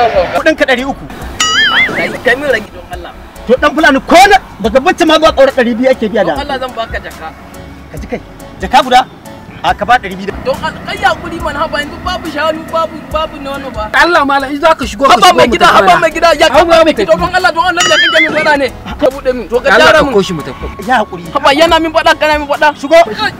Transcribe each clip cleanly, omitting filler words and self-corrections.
Kudin ka 300. Kai min rage don Allah. To dan Fulani ko na daga bacci ma zuwa kaura 200 ake biya da. Don Allah zan baka jaka. Ka ji kai. Jaka guda? A ka ba 200. Don kai yakuri man haba yanzu babu shanu babu nono ba. Allah malam in zaka shigo haba mai gida ya ka ba mai don Allah don Allah ya kake min fada ne. Ka bude min to ka jara min. Ko shi mu tafi. Ya hakuri. Haba yana min fada kana min fada. Shigo.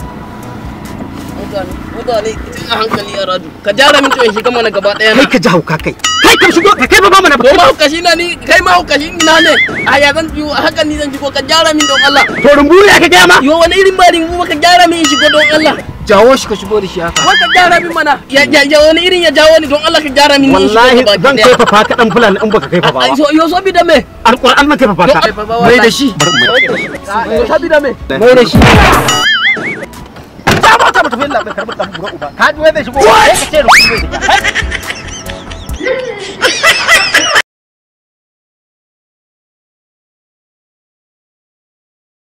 Mutane tun a hankali a radu. Ka jara min to in shiga mana gaba daya na. Kai ka ji hauka kai. Kai ka shigo ka kai ba mana ba. To ma haukashi na ni kai ma haukashi ina ne. A ya zan biyo hakan ni zan shigo ka jara min don Allah. To rumbu ya ka gaya ma? Yo wani irin ba rumbu ka jara min in shigo don Allah. Jawo shi ka shigo da shi haka. Wanda jara min mana. Ya wani irin ya jawo ni don Allah ka jara min ni. Wallahi zan kai fa ka dan Fulani in baka kai fa ba. Yo so bi da me? Alquran nan kai fa ka. Mai da shi. Yo so bi da me? Mai da shi. Ta ba ta tafi Allah bai karbi dan bura uba. Ka ji wai zai shigo. Kai ka ce rumbu bai da.